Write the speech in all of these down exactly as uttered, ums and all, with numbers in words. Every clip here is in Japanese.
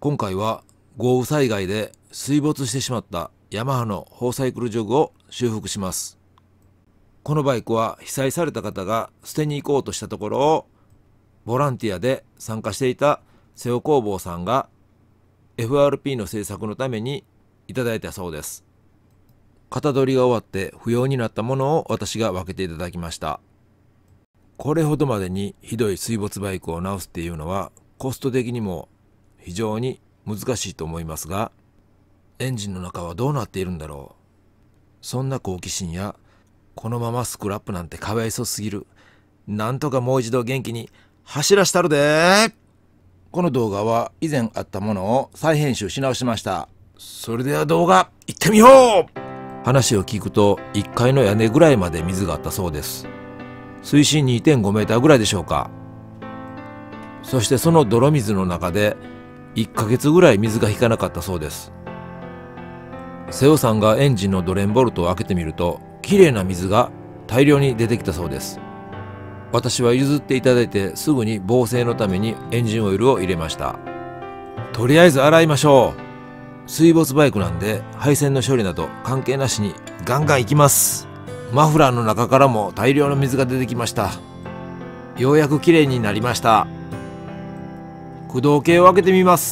今回は豪雨災害で水没してしまったヤマハのホーサイクルジョグを修復します。このバイクは被災された方が捨てに行こうとしたところをボランティアで参加していた瀬尾工房さんが エフアールピー の制作のためにいただいたそうです。型取りが終わって不要になったものを私が分けていただきました。これほどまでにひどい水没バイクを直すっていうのはコスト的にも非常に難しいと思いますが、エンジンの中はどうなっているんだろう。そんな好奇心やこのままスクラップなんてかわいそうすぎる、なんとかもう一度元気に走らしたるで。この動画は以前あったものを再編集し直しました。それでは動画行ってみよう。話を聞くといっかいの屋根ぐらいまで水があったそうです。水深 にてんごメーターぐらいでしょうか。そしてその泥水の中でいっかげつぐらい水が引かなかったそうです。瀬尾さんがエンジンのドレンボルトを開けてみるときれいな水が大量に出てきたそうです。私は譲っていただいてすぐに防水のためにエンジンオイルを入れました。とりあえず洗いましょう。水没バイクなんで配線の処理など関係なしにガンガンいきます。マフラーの中からも大量の水が出てきました。ようやくきれいになりました。駆動系を開けてみます。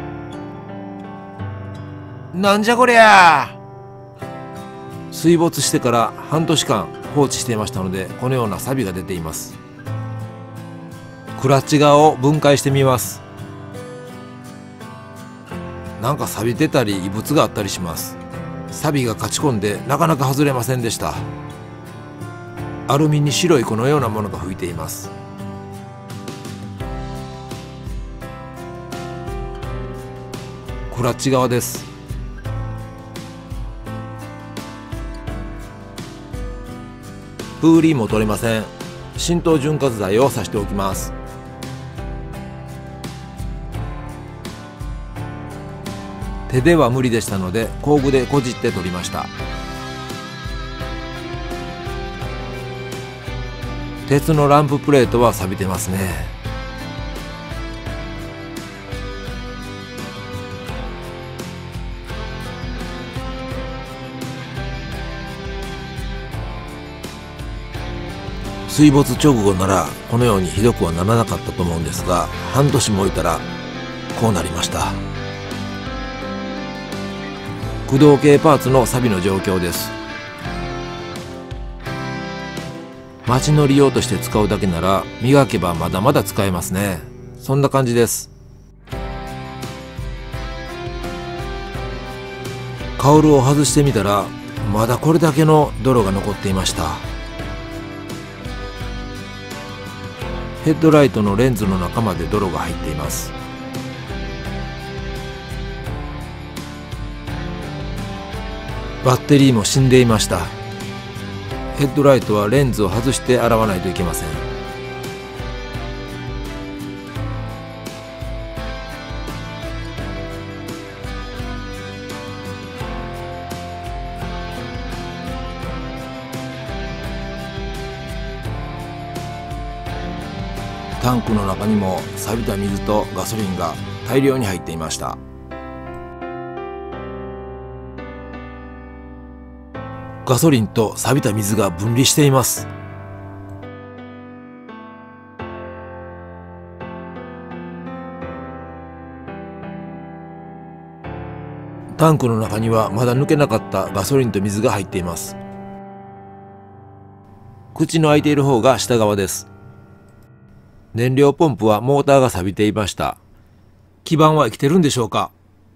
なんじゃこりゃ。水没してから半年間放置していましたのでこのような錆が出ています。クラッチ側を分解してみます。なんか錆びてたり異物があったりします。錆が勝ち込んでなかなか外れませんでした。アルミに白い粉のようなものが吹いています。クラッチ側です。プーリーも取れません。浸透潤滑剤をさしておきます。手では無理でしたので工具でこじって取りました。鉄のランププレートは錆びてますね。水没直後ならこのようにひどくはならなかったと思うんですが、半年も置いたらこうなりました。駆動系パーツの錆の状況です。街の利用として使うだけなら磨けばまだまだ使えますね。そんな感じです。カウルを外してみたらまだこれだけの泥が残っていました。ヘッドライトのレンズの中まで泥が入っています。バッテリーも死んでいました。ヘッドライトはレンズを外して洗わないといけません。タンクの中にも錆びた水とガソリンが大量に入っていました。ガソリンと錆びた水が分離しています。タンクの中にはまだ抜けなかったガソリンと水が入っています。口の開いている方が下側です。燃料ポンプはモーターが錆びていました。基板は生きてるんでしょうか。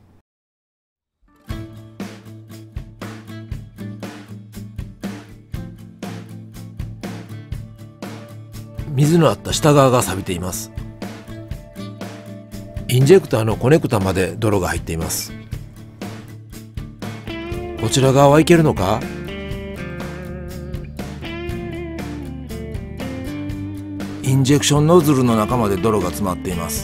水のあった下側が錆びています。インジェクターのコネクタまで泥が入っています。こちら側はいけるのか。インジェクションノズルの中まで泥が詰まっています。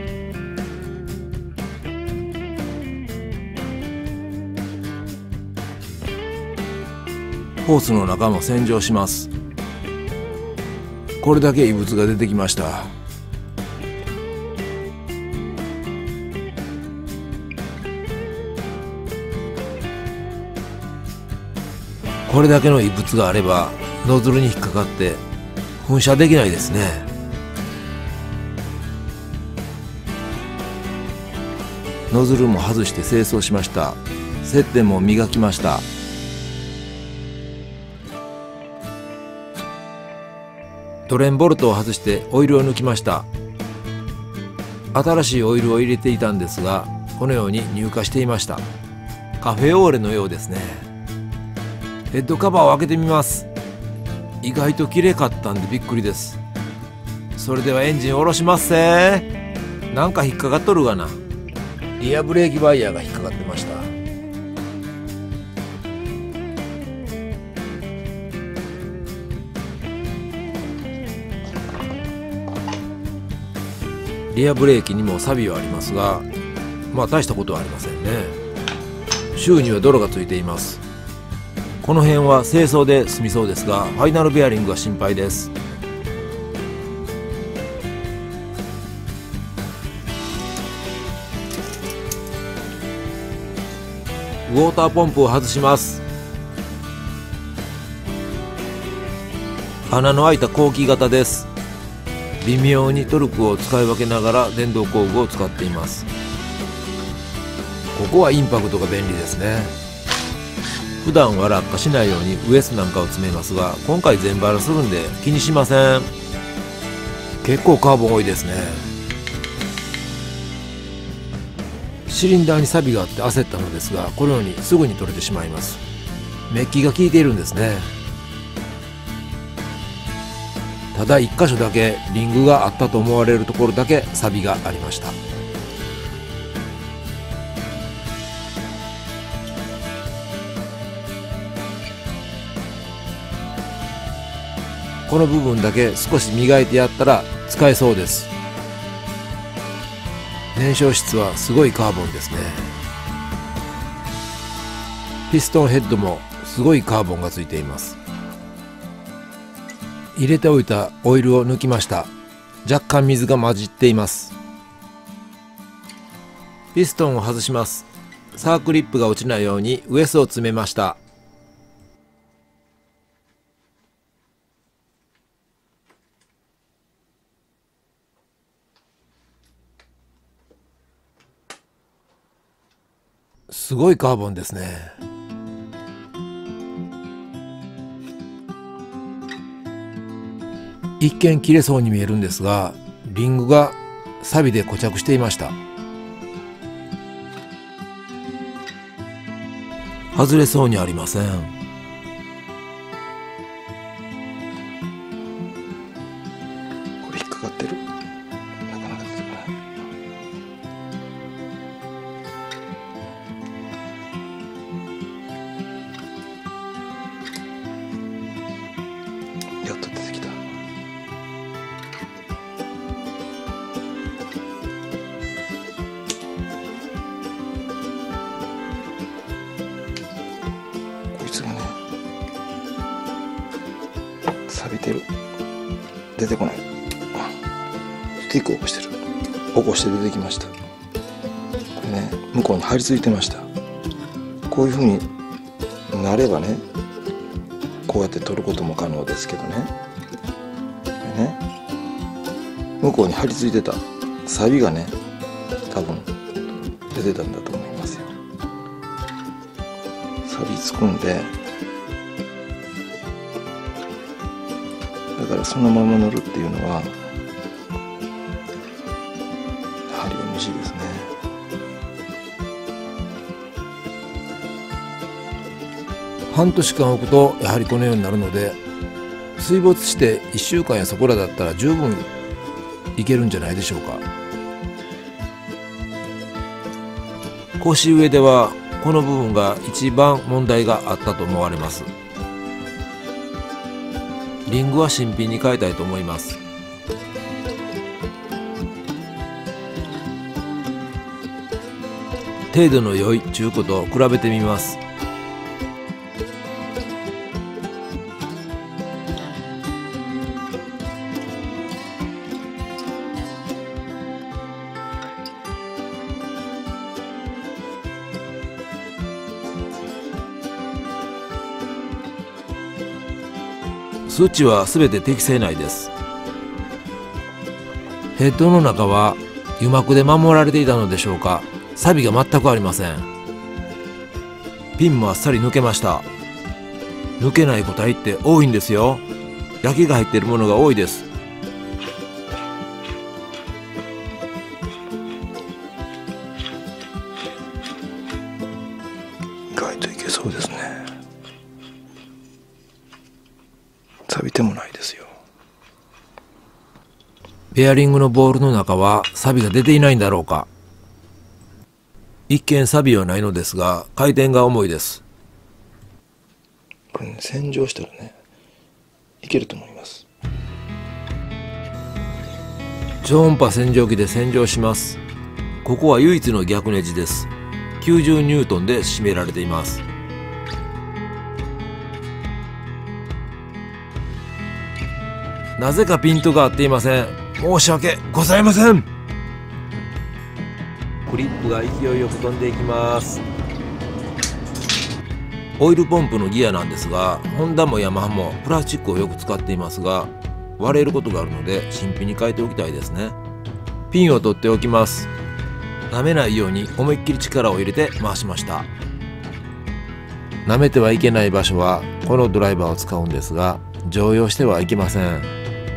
ホースの中も洗浄します。これだけ異物が出てきました。 これだけの異物があればノズルに引っかかって噴射できないですね。ノズルも外して清掃しました。接点も磨きました。ドレンボルトを外してオイルを抜きました。新しいオイルを入れていたんですが、このように乳化していました。カフェオーレのようですね。ヘッドカバーを開けてみます。意外と綺麗かったんでびっくりです。それではエンジンを下ろしますせ。なんか引っかかっとるがな。リアブレーキワイヤーが引っかかってました。リアブレーキにも錆はありますが、まあ大したことはありませんね。シューには泥がついています。この辺は清掃で済みそうですが、ファイナルベアリングが心配です。ウォーターポンプを外します。穴の開いた後期型です。微妙にトルクを使い分けながら電動工具を使っています。ここはインパクトが便利ですね。普段は落下しないようにウエスなんかを詰めますが、今回全バラするんで気にしません。結構カーボン多いですね。シリンダーに錆があって焦ったのですが、このようにすぐに取れてしまいます。メッキが効いているんですね。ただ一箇所だけリングがあったと思われるところだけ錆がありました。この部分だけ少し磨いてやったら使えそうです。燃焼質はすごいカーボンですね。ピストンヘッドもすごいカーボンがついています。入れておいたオイルを抜きました。若干水が混じっています。ピストンを外します。サークリップが落ちないようにウエスを詰めました。すごいカーボンですね。一見切れそうに見えるんですが、リングが錆で固着していました。外れそうにありません。 これ引っかかってる。なかなか出てこない。やっと出てきた。こいつがね、錆びてる。出てこない。スティックを起こしてる。起こして出てきました。これね、向こうに張り付いてました。こういうふうになればね、こうやって取ることも可能ですけどね。これね、向こうに張り付いてた錆がね、多分出てたんだと思いますよ。錆つくんで、だからそのまま乗るっていうのはやはり エムシー ですね。 半年間置くとやはりこのようになるので、水没していっしゅうかんやそこらだったら十分いけるんじゃないでしょうか。腰上ではこの部分が一番問題があったと思われます。リングは新品に変えたいと思います。程度の良い中古と比べてみます。 数値は全て適正内です。ヘッドの中は油膜で守られていたのでしょうか、錆が全くありません。ピンもあっさり抜けました。抜けない個体って多いんですよ。焼きが入っているものが多いです。 意外といけそうですね。錆びてもないですよ。 ベアリングのボールの中は錆が出ていないんだろうか。一見錆はないのですが回転が重いです。 これね、洗浄したらねいけると思います。 超音波洗浄機で洗浄します。ここは唯一の逆ネジです。きゅうじゅうニュートンで締められています。なぜかピントが合っていません。申し訳ございません。クリップが勢いよく飛んでいきます。オイルポンプのギアなんですが、ホンダもヤマハもプラスチックをよく使っていますが、割れることがあるので新品に変えておきたいですね。ピンを取っておきます。舐めないように思いっきり力を入れて回しました。舐めてはいけない場所はこのドライバーを使うんですが、常用してはいけません。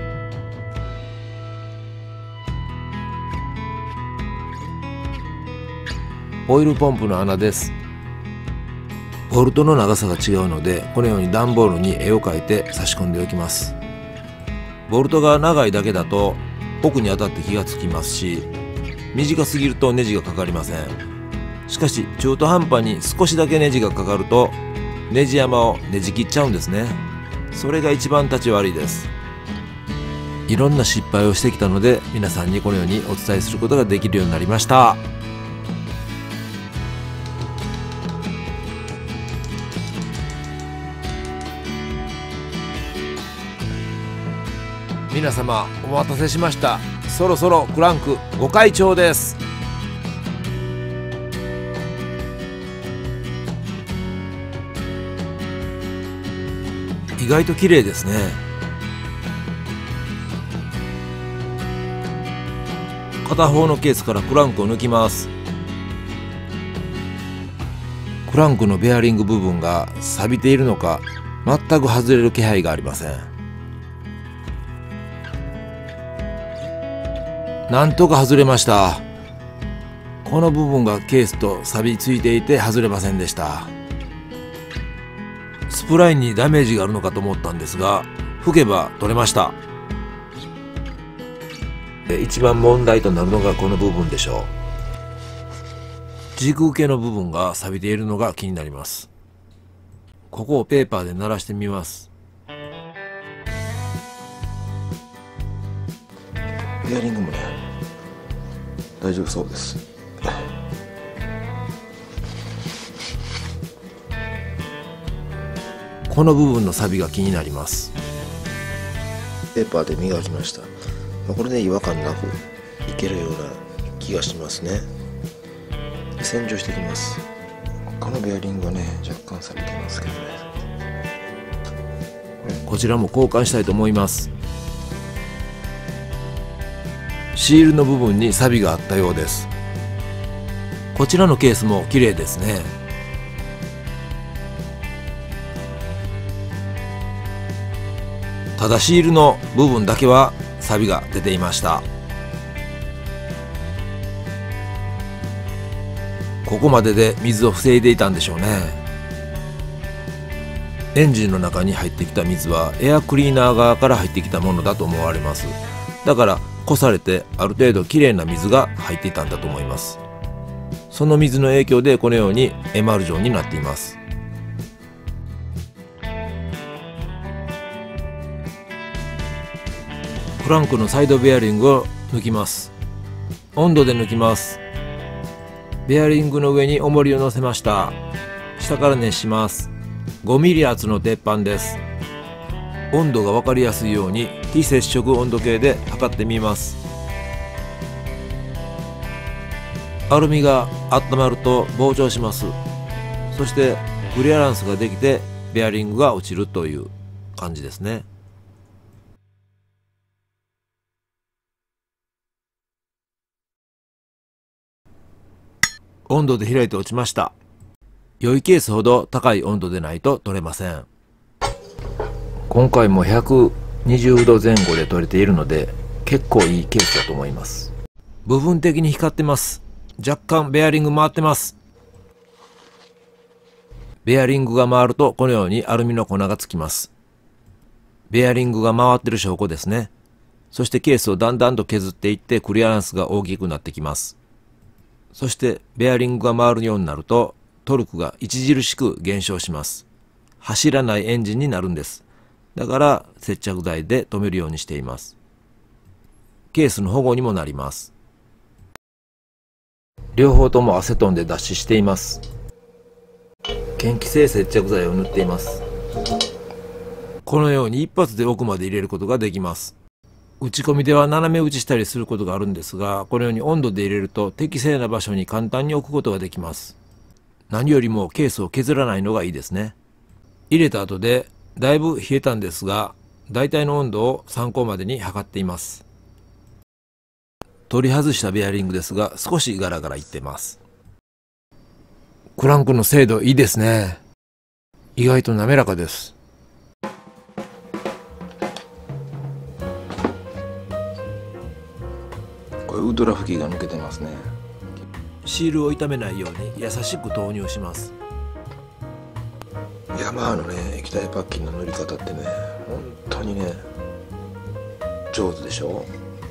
オイルポンプの穴です。ボルトの長さが違うので、このように段ボールに絵を描いて差し込んでおきます。ボルトが長いだけだと奥に当たって気がつきますし、短すぎるとネジがかかりません。しかし中途半端に少しだけネジがかかるとネジ山をねじ切っちゃうんですね。それが一番立ち悪いです。いろんな失敗をしてきたので、皆さんにこのようにお伝えすることができるようになりました。皆様お待たせしました。そろそろクランクご開帳です。意外と綺麗ですね。片方のケースからクランクを抜きます。クランクのベアリング部分が錆びているのか、全く外れる気配がありません。なんとか外れました。この部分がケースと錆びついていて外れませんでした。スプラインにダメージがあるのかと思ったんですが、吹けば取れました。一番問題となるのがこの部分でしょう。軸受けの部分が錆びているのが気になります。ここをペーパーで鳴らしてみます。 ベアリングもね大丈夫そうです。 この部分の錆が気になります。 ペーパーで磨きました。これで違和感なくいけるような気がしますね。洗浄していきます。このベアリングはね若干錆びてますけどね。 こちらも交換したいと思います。シールの部分に錆があったようです。こちらのケースも綺麗ですね。ただシールの部分だけは錆が出ていました。ここまでで水を防いでいたんでしょうね。エンジンの中に入ってきた水はエアクリーナー側から入ってきたものだと思われます。だからこされてある程度きれいな水が入っていたんだと思います。その水の影響でこのようにエマール状になっています。クランクのサイドベアリングを抜きます。温度で抜きます。ベアリングの上に重りを乗せました。下から熱します。ごミリ厚の鉄板です。温度が分かりやすいように非接触温度計で測ってみます。アルミが温まると膨張します。そしてクリアランスができてベアリングが落ちるという感じですね。 温度で開いて落ちました。良いケースほど高い温度でないと取れません。今回もひゃくにじゅうどぜん後で取れているので結構いいケースだと思います。部分的に光ってます。若干ベアリング回ってます。ベアリングが回るとこのようにアルミの粉がつきます。ベアリングが回ってる証拠ですね。そしてケースをだんだんと削っていってクリアランスが大きくなってきます。そしてベアリングが回るようになるとトルクが著しく減少します。走らないエンジンになるんです。だから接着剤で留めるようにしています。ケースの保護にもなります。両方ともアセトンで脱脂しています。嫌気性接着剤を塗っています。このように一発で奥まで入れることができます。打ち込みでは斜め打ちしたりすることがあるんですが、このように温度で入れると適正な場所に簡単に置くことができます。何よりもケースを削らないのがいいですね。入れた後でだいぶ冷えたんですが、大体の温度を参考までに測っています。取り外したベアリングですが、少しガラガラいってます。クランクの精度いいですね。意外と滑らかです。 これウッドラ吹きが抜けてますね。 シールを傷めないように優しく投入します。 ヤマハのね液体パッキンの塗り方ってね、本当にね上手でしょ。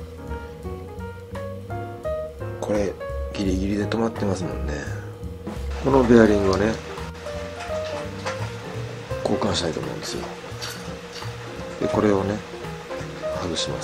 これギリギリで止まってますもんね。このベアリングをね交換したいと思うんですよ。でこれをね外します。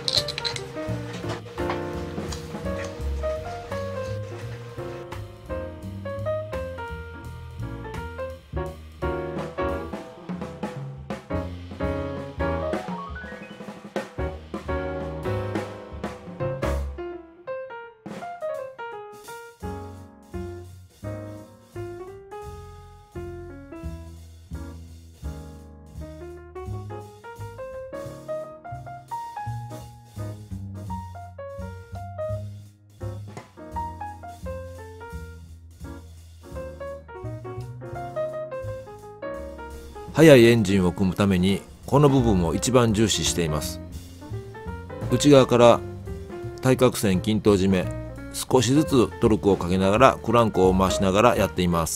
速いエンジンを組むためにこの部分を一番重視しています。内側から対角線均等締め、少しずつトルクをかけながらクランクを回しながらやっています。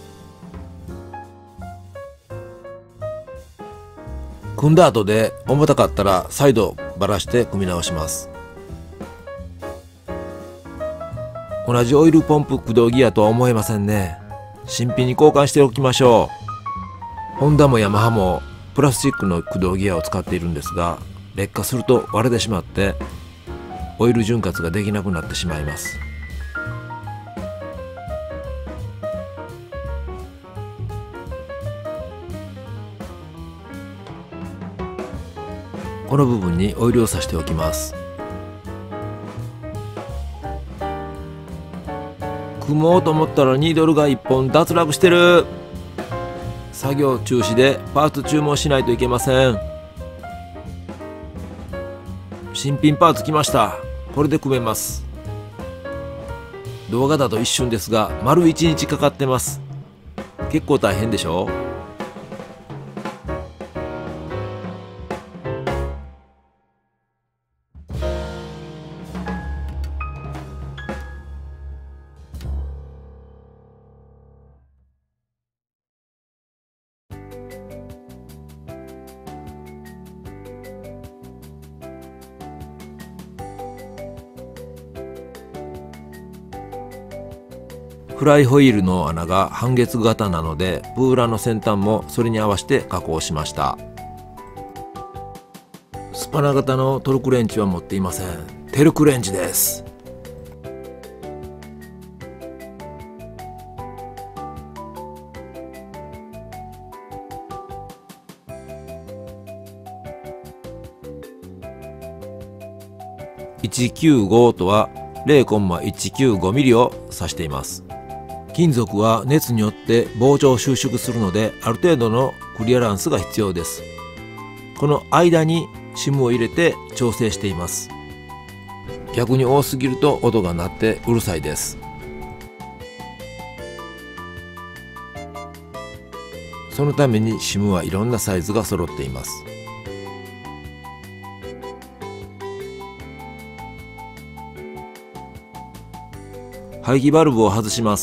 組んだ後で重たかったら再度ばらして組み直します。同じオイルポンプ駆動ギアとは思えませんね。新品に交換しておきましょう。ホンダもヤマハもプラスチックの駆動ギアを使っているんですが、劣化すると割れてしまってオイル潤滑ができなくなってしまいます。この部分にオイルをさしておきます。組もうと思ったらニードルがいっぽん脱落してる。作業中止でパーツ注文しないといけません。新品パーツ来ました。これで組めます。動画だと一瞬ですが丸いちにちかかってます。結構大変でしょ。フライホイールの穴が半月型なのでプーラーの先端もそれに合わせて加工しました。スパナ型のトルクレンチは持っていません。テルクレンチです。いちきゅうごとは ゼロコンマいちきゅうごミリ を指しています。金属は熱によって膨張収縮するのである程度のクリアランスが必要です。この間にシムを入れて調整しています。逆に多すぎると音が鳴ってうるさいです。 そのためにシムはいろんなサイズが揃っています。排気バルブを外します。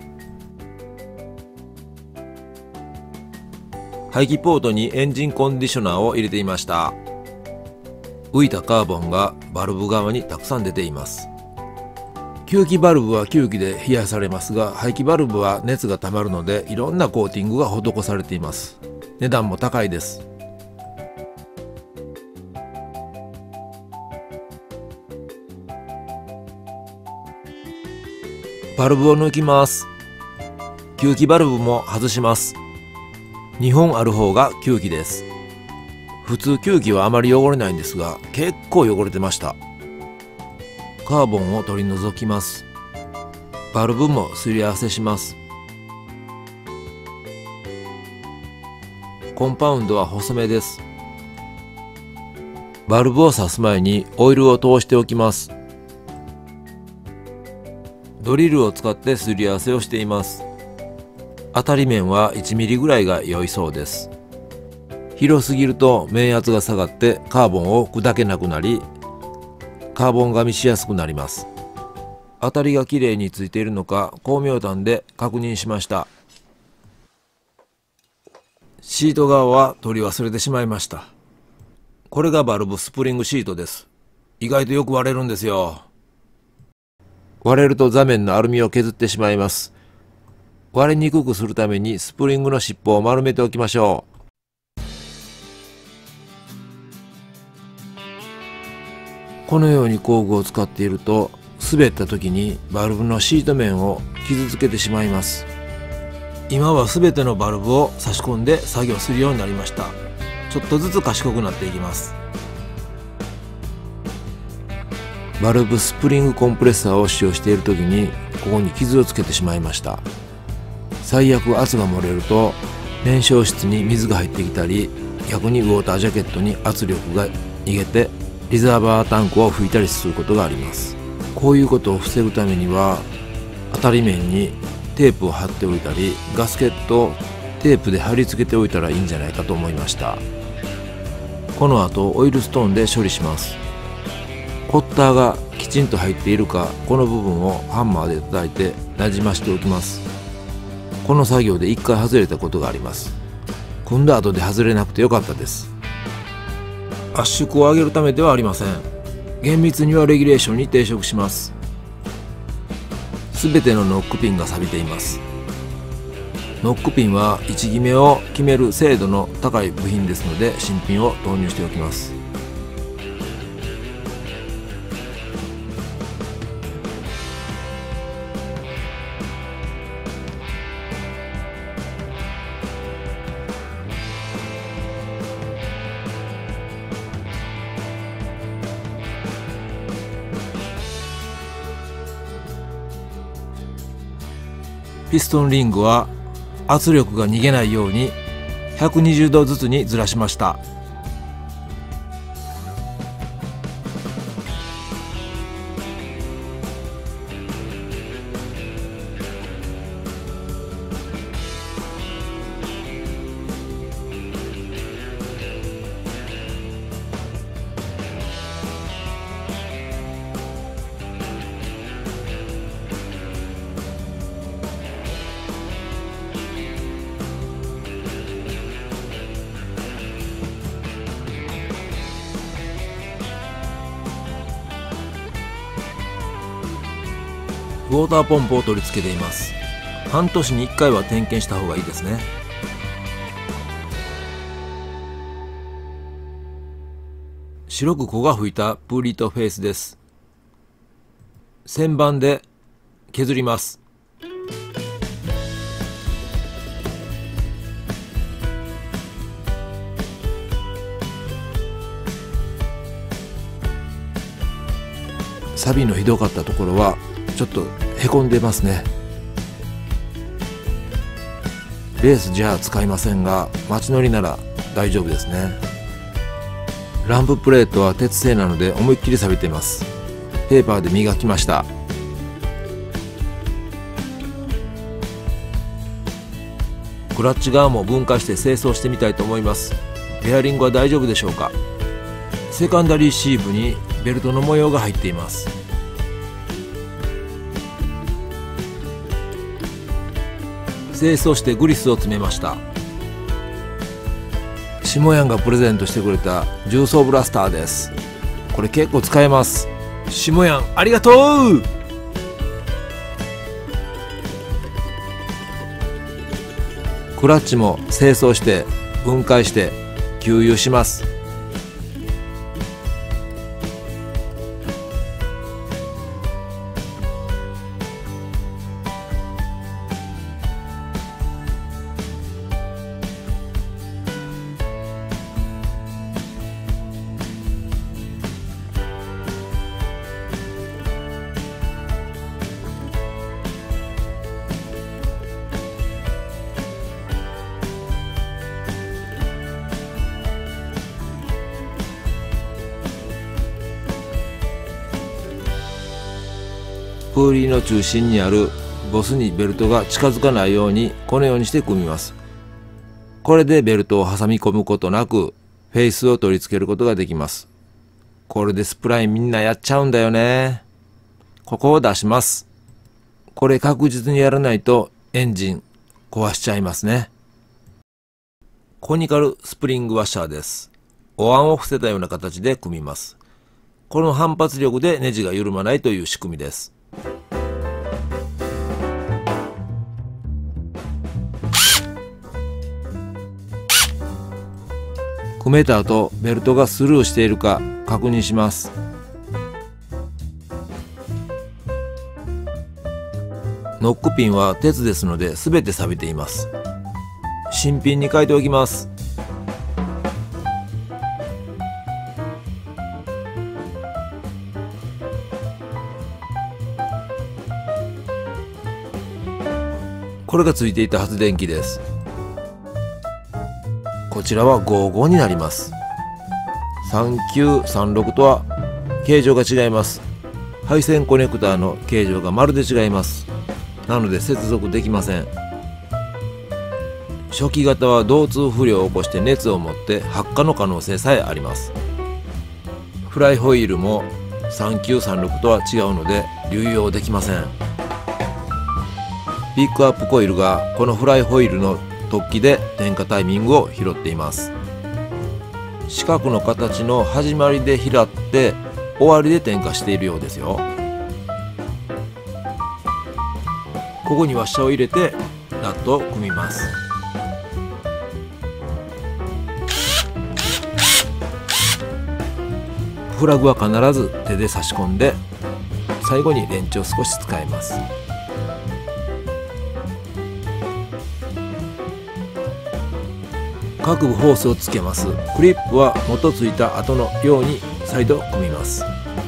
排気ポートにエンジンコンディショナーを入れていました。浮いたカーボンがバルブ側にたくさん出ています。吸気バルブは吸気で冷やされますが、排気バルブは熱がたまるのでいろんなコーティングが施されています。値段も高いです。バルブを抜きます。吸気バルブも外します。にほんある方が吸気です。普通吸気はあまり汚れないんですが、結構汚れてました。カーボンを取り除きます。バルブもすり合わせします。コンパウンドは細めです。バルブを刺す前にオイルを通しておきます。ドリルを使ってすり合わせをしています。当たり面はいちミリぐらいが良いそうです。広すぎると面圧が下がってカーボンを砕けなくなり、カーボン噛みしやすくなります。当たりがきれいについているのか光明弾で確認しました。シート側は取り忘れてしまいました。これがバルブスプリングシートです。意外とよく割れるんですよ。割れると座面のアルミを削ってしまいます。割れにくくするためにスプリングの尻尾を丸めておきましょう。このように工具を使っていると、滑った時にバルブのシート面を傷つけてしまいます。今は全てのバルブを差し込んで作業するようになりました。ちょっとずつ賢くなっていきます。バルブスプリングコンプレッサーを使用している時にここに傷をつけてしまいました。最悪圧が漏れると燃焼室に水が入ってきたり、逆にウォータージャケットに圧力が逃げてリザーバータンクを吹いたりすることがあります。こういうことを防ぐためには当たり面にテープを貼っておいたり、ガスケットをテープで貼り付けておいたらいいんじゃないかと思いました。この後オイルストーンで処理します。コッターがきちんと入っているか、この部分をハンマーで叩いてなじましておきます。この作業でいっかい外れたことがあります。組んだ後で外れなくてよかったです。圧縮を上げるためではありません。厳密にはレギュレーションに抵触します。すべてのノックピンが錆びています。ノックピンは位置決めを決める精度の高い部品ですので、新品を投入しておきます。ピストンリングは圧力が逃げないようにひゃくにじゅうどずつにずらしました。ウォーターポンプを取り付けています。半年にいっかいは点検した方がいいですね。白く粉が吹いたプーリートフェイスです。旋盤で削ります。錆のひどかったところはちょっとへこんでますね。レースじゃ使いませんが、街乗りなら大丈夫ですね。ランププレートは鉄製なので思いっきり錆びています。ペーパーで磨きました。こクラッチ側も分解して清掃してみたいと思います。ベアリングは大丈夫でしょうか。セカンダリーシーブにベルトの模様が入っています。清掃してグリスを詰めました。シモヤンがプレゼントしてくれた重曹ブラスターです。これ結構使えます。シモヤンありがとう。クラッチも清掃して分解して給油します。プーリーの中心にあるボスにベルトが近づかないようにこのようにして組みます。これでベルトを挟み込むことなくフェイスを取り付けることができます。これでスプラインみんなやっちゃうんだよね。ここを出します。これ確実にやらないとエンジン壊しちゃいますね。コニカルスプリングワッシャーです。お椀を伏せたような形で組みます。この反発力でネジが緩まないという仕組みです。組めた後、ベルトがスルーしているか確認します。ノックピンは鉄ですので全て錆びています。新品に変えておきます。これがついていた発電機です。こちらはごじゅうごになります。さんきゅうさんろくとは形状が違います。配線コネクターの形状がまるで違います。なので接続できません。初期型は導通不良を起こして熱を持って発火の可能性さえあります。フライホイールもさんきゅうさんろくとは違うので流用できません。ピックアップコイルがこのフライホイールの突起で点火タイミングを拾っています。四角の形の始まりで拾って終わりで点火しているようですよ。ここにワッシャーを入れてナットを組みます。フラグは必ず手で差し込んで最後にレンチを少し使います。各部ホースをつけます。クリップは元ついた後のように再度組みます。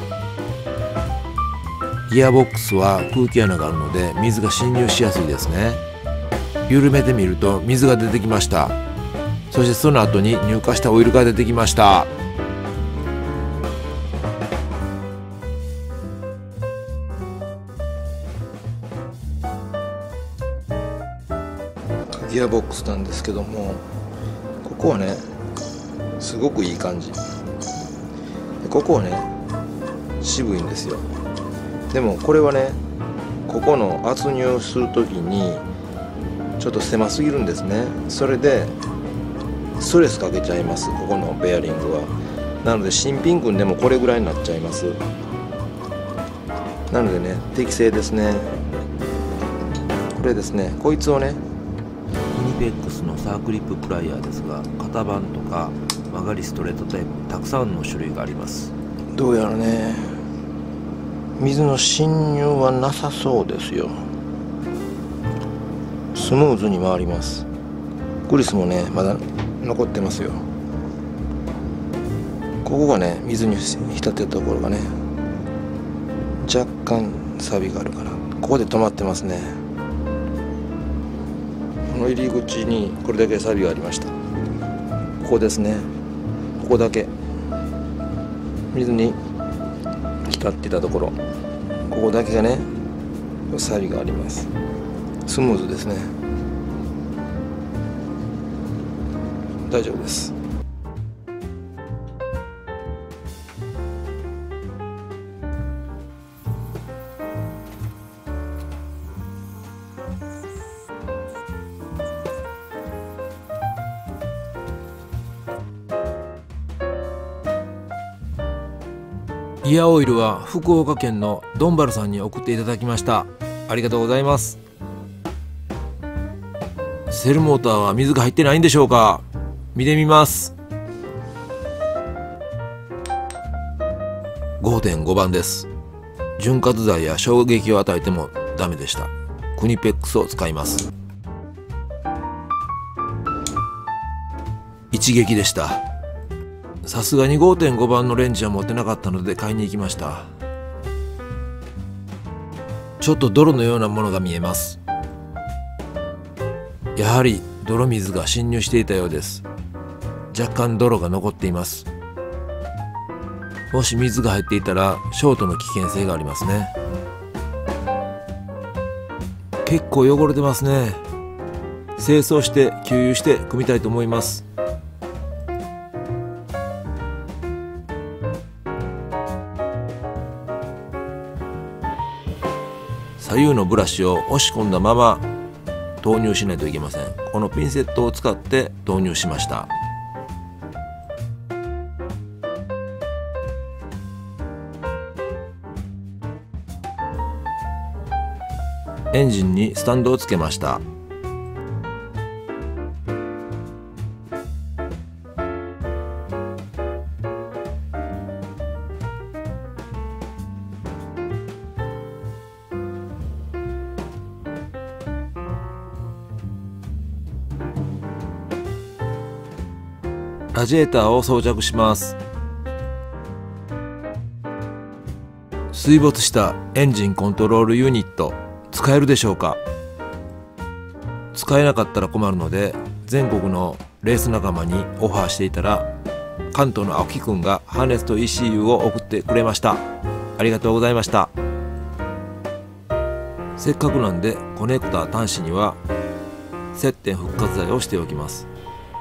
ギアボックスは空気穴があるので水が侵入しやすいですね。緩めてみると水が出てきました。そしてその後に乳化したオイルが出てきました。 ギアボックスなんですけども、ここはねすごくいい感じ。ここはね渋いんですよ。でもこれはねここの圧入する時にちょっと狭すぎるんですね。それでストレスかけちゃいます、ここのベアリングは。なので新品組んでもこれぐらいになっちゃいます。なのでね適正ですね。これですね、こいつをねユニペックスのサークリッププライヤーですが、型番とか曲がりストレートタイプたくさんの種類があります。 どうやらね水の侵入はなさそうですよ。スムーズに回ります。グリスもねまだ残ってますよ。ここがね水に浸ってるところがね若干錆びがあるからここで止まってますね。この入り口にこれだけ錆がありました。ここですね、ここだけ水に浸ってたところ、ここだけがね錆があります。スムーズですね。 大丈夫です。 ギアオイルは福岡県のドンバルさんに送っていただきました。ありがとうございます。セルモーターは水が入ってないんでしょうか。見てみます。 ごてんご 番です。潤滑剤や衝撃を与えてもダメでした。クニペックスを使います。一撃でした。さすがに ごてんご 番のレンジは持ってなかったので買いに行きました。ちょっと泥のようなものが見えます。やはり泥水が侵入していたようです。若干泥が残っています。もし水が入っていたらショートの危険性がありますね。結構汚れてますね。清掃して給油して組みたいと思います。左右のブラシを押し込んだまま投入しないといけません。このピンセットを使って投入しました。エンジンにスタンドをつけました。ラジエーターを装着します。水没したエンジンコントロールユニット使えるでしょうか。使えなかったら困るので全国のレース仲間にオファーしていたら関東の青木くんがハーネスと イーシーユー を送ってくれました。ありがとうございました。せっかくなんでコネクタ端子には接点復活剤をしておきます。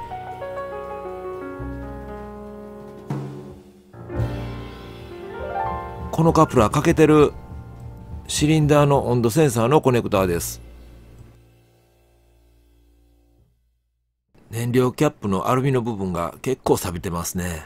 このカプラー欠けてる。シリンダーの温度センサーのコネクターです。燃料キャップのアルミの部分が結構錆びてますね。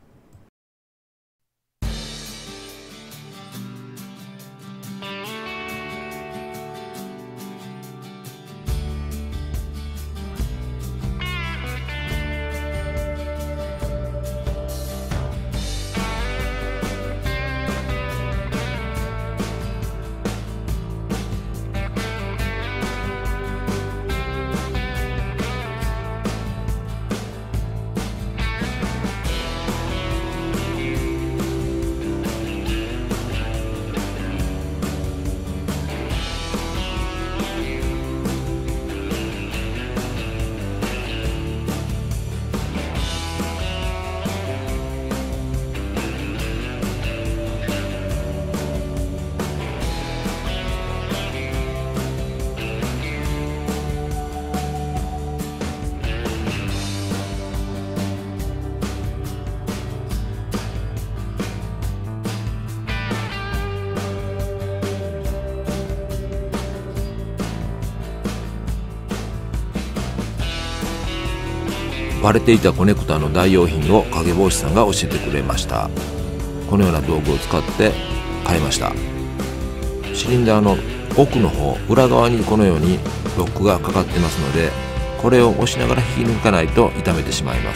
割れていたコネクタの代用品を影帽子さんが教えてくれました。このような道具を使って買いました。シリンダーの奥の方裏側にこのようにロックがかかってますので、これを押しながら引き抜かないと傷めてしまいます。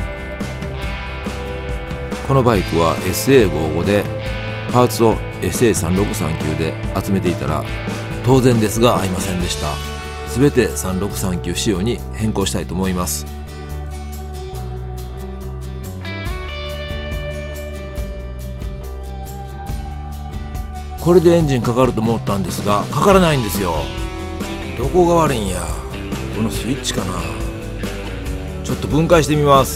このバイクは エスエーごじゅうご でパーツを エスエーさんろくさんきゅう で集めていたら当然ですが合いませんでした。すべてさんろくさんきゅう仕様に変更したいと思います。これでエンジンかかると思ったんですがかからないんですよ。どこが悪いんや。このスイッチかな。ちょっと分解してみます。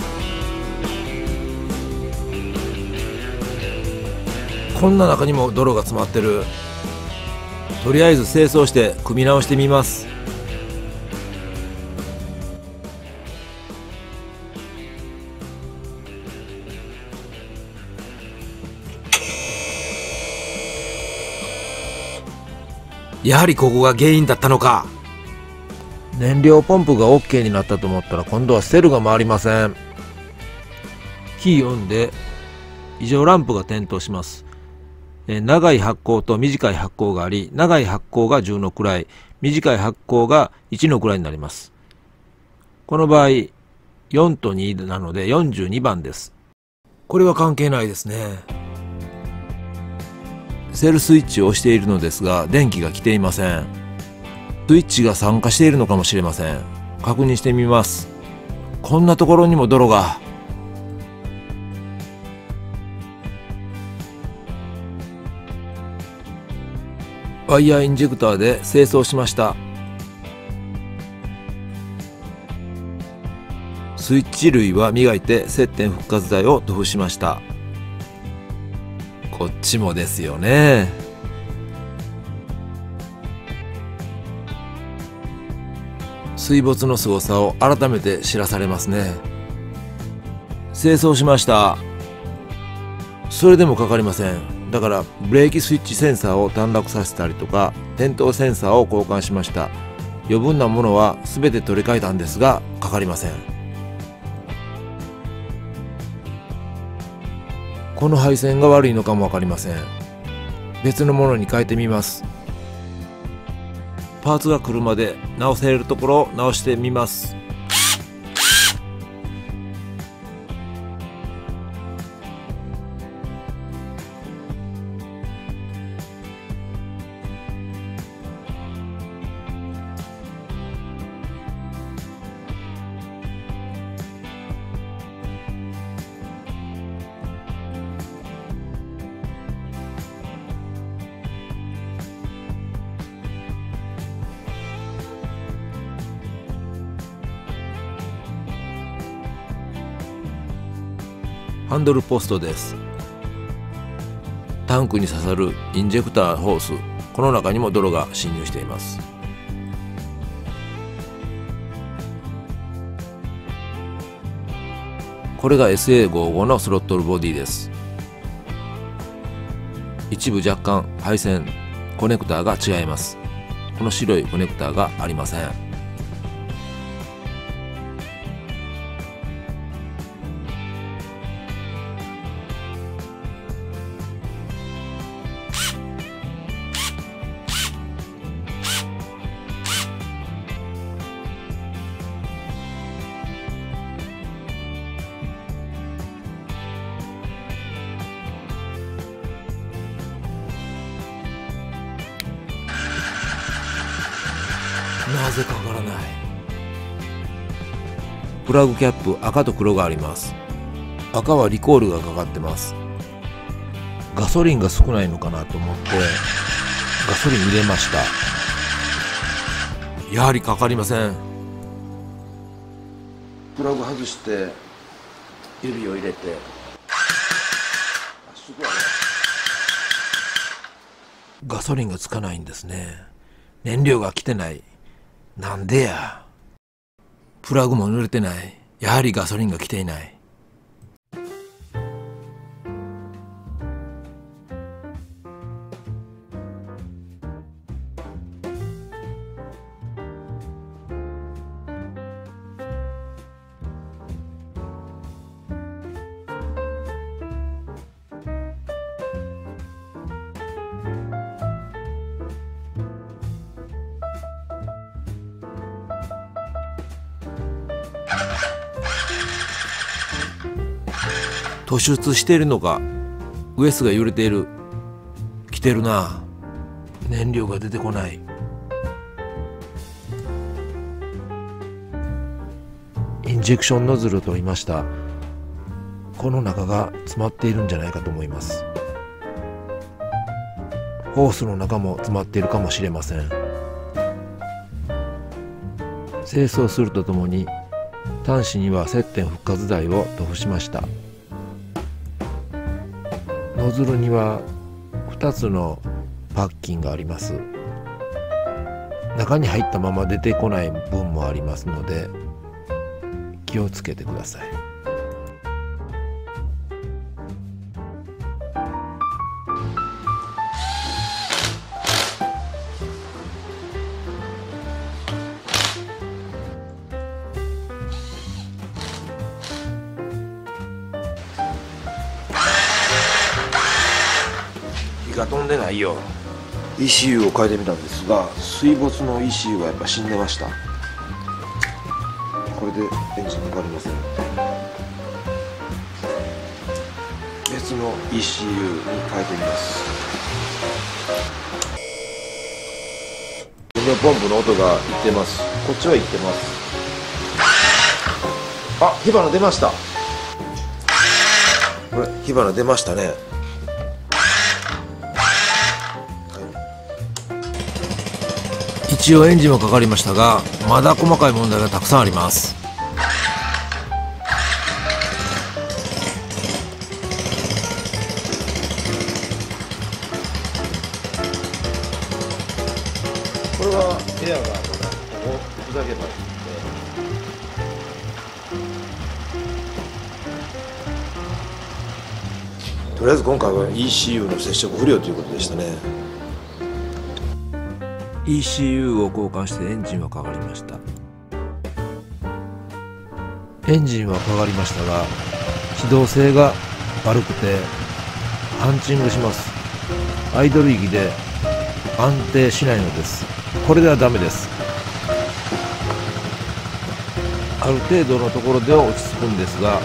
こんな中にも泥が詰まってる。とりあえず清掃して組み直してみます。 やはりここが原因だったのか。燃料ポンプが オーケー になったと思ったら今度はセルが回りません。キーオンで異常ランプが点灯します。え長い発光と短い発光があり、長い発光がじゅうの位、短い発光がいちの位になります。この場合よんとになのでよんじゅうにばんです。これは関係ないですね。セルスイッチを押しているのですが電気が来ていません。スイッチが酸化しているのかもしれません。確認してみます。こんなところにも泥が。ワイヤーインジェクターで清掃しました。スイッチ類は磨いて接点復活剤を塗布しました。こっちもですよね。水没の凄さを改めて知らされますね。清掃しました。それでもかかりません。だからブレーキスイッチセンサーを短絡させたりとか点灯センサーを交換しました。余分なものは全て取り替えたんですがかかりません。この配線が悪いのかも分かりません。別のものに変えてみます。パーツが来るまで直せるところを直してみます。ハンドルポストです。タンクに刺さるインジェクターホース、この中にも泥が侵入しています。これが エスエーごじゅうご のスロットルボディです。一部若干配線コネクターが違います。この白いコネクターがありません。なぜかわからない。プラグキャップ赤と黒があります。赤はリコールがかかってます。ガソリンが少ないのかなと思ってガソリン入れました。やはりかかりません。プラグ外して指を入れてガソリンがつかないんですね。燃料が来てない。なんでや。プラグも濡れてない。やはりガソリンが来ていない。突出しているのか、ウエスが揺れている。来てるな。燃料が出てこない。インジェクションノズルを取りました。この中が詰まっているんじゃないかと思います。ホースの中も詰まっているかもしれません。清掃するとともに端子には接点復活剤を塗布しました。ノズルにはふたつのパッキンがあります。中に入ったまま出てこない分もありますので気をつけてください。 が飛んでないよ。 イーシーユー を変えてみたんですが、水没の イーシーユー がやっぱ死んでました。これでエンジンかかりません。別の イーシーユー に変えてみます。でポンプの音がいってます。こっちはいってます。あ、火花出ました。これ火花出ましたね。一応エンジンはかかりましたが、まだ細かい問題がたくさんあります。これはエアがここふざけばいいんで、とりあえず今回は イーシーユー の接触不良ということでしたね。イーシーユー を交換してエンジンはかかりました。エンジンはかかりましたが、機動性が悪くてハンチングします。アイドル域で安定しないのです。これではダメです。ある程度のところでは落ち着くんですが、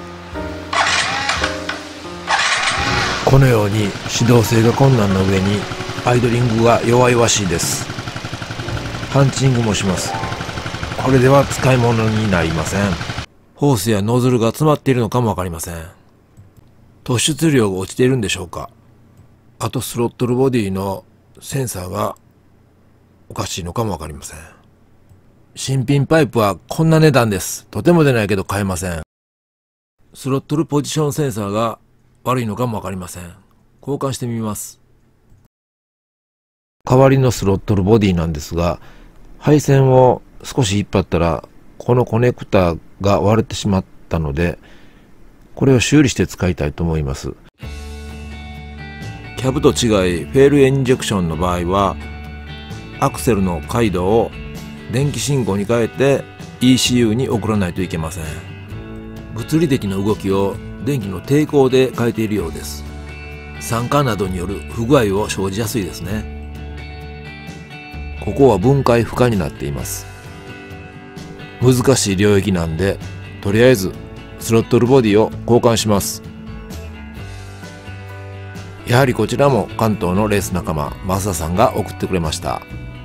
このように指導性が困難な上にアイドリングが弱々しいです。ハンチングもします。これでは使い物になりません。ホースやノズルが詰まっているのかもわかりません。突出量が落ちているんでしょうか。あとスロットルボディのセンサーがおかしいのかもわかりません。新品パイプはこんな値段です。とても出ないけど買えません。スロットルポジションセンサーが悪いのかもわかりません。交換してみます。代わりのスロットルボディなんですが、配線を少し引っ張ったらこのコネクタが割れてしまったので、これを修理して使いたいと思います。キャブと違いフェールエンジェクションの場合はアクセルの回路を電気信号に変えて イーシーユー に送らないといけません。物理的な動きを電気の抵抗で変えているようです。酸化などによる不具合を生じやすいですね。ここは分解不可になっています。難しい領域なんで、とりあえずスロットルボディを交換します。やはりこちらも関東のレース仲間増田さんが送ってくれました。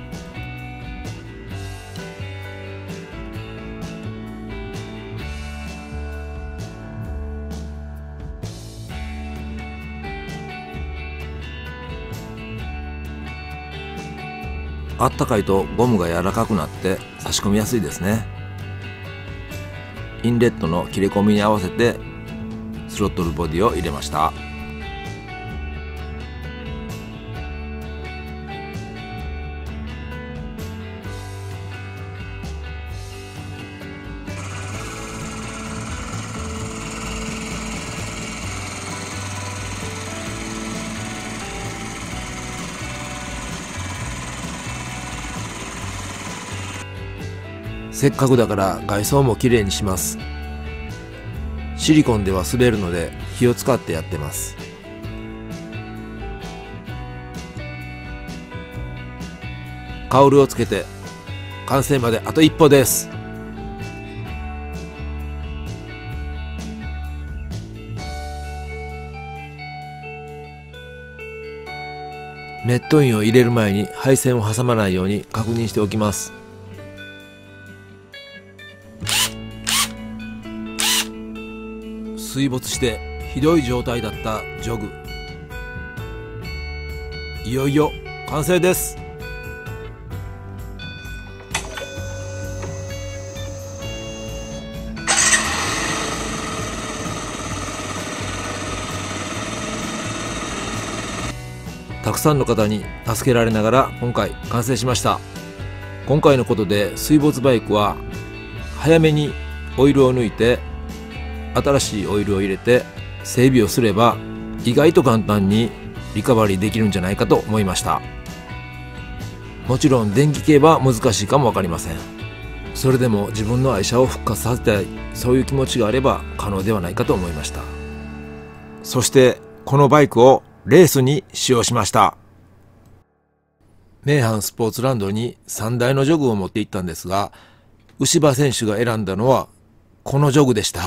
あったかいとゴムが柔らかくなって差し込みやすいですね。インレットの切れ込みに合わせてスロットルボディを入れました。せっかくだから外装もきれいにします。シリコンでは滑るので火を使ってやってます。カウルをつけて完成まであと一歩です。ネットインを入れる前に配線を挟まないように確認しておきます。水没してひどい状態だったジョグ、いよいよ完成です。たくさんの方に助けられながら今回完成しました。今回のことで水没バイクは早めにオイルを抜いて新しいオイルを入れて整備をすれば意外と簡単にリカバリーできるんじゃないかと思いました。もちろん電気系は難しいかも分かりません。それでも自分の愛車を復活させたい、そういう気持ちがあれば可能ではないかと思いました。そしてこのバイクをレースに使用しました。名阪スポーツランドにさんだいのジョグを持って行ったんですが、牛場選手が選んだのはこのジョグでした。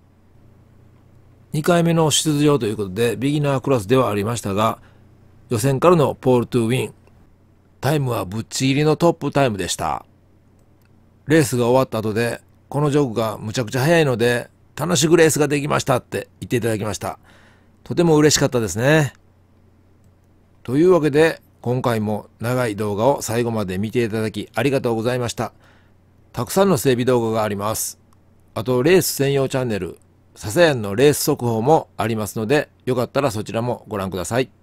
にかいめの出場ということでビギナークラスではありましたが、予選からのポールトゥーウィン、タイムはぶっちぎりのトップタイムでした。レースが終わった後で、このジョグがむちゃくちゃ速いので楽しくレースができましたって言っていただきました。とても嬉しかったですね。というわけで今回も長い動画を最後まで見ていただきありがとうございました。たくさんの整備動画があります。あとレース専用チャンネル、ささやんのレース速報もありますので、よかったらそちらもご覧ください。